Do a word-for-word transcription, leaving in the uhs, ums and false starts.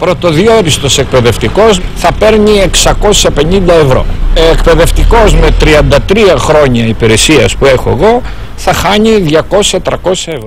πρωτοδιόριστος εκπαιδευτικός θα παίρνει εξακόσια πενήντα ευρώ. Εκπαιδευτικός με τριάντα τρία χρόνια υπηρεσίας που έχω εγώ θα χάνει διακόσια με τριακόσια ευρώ.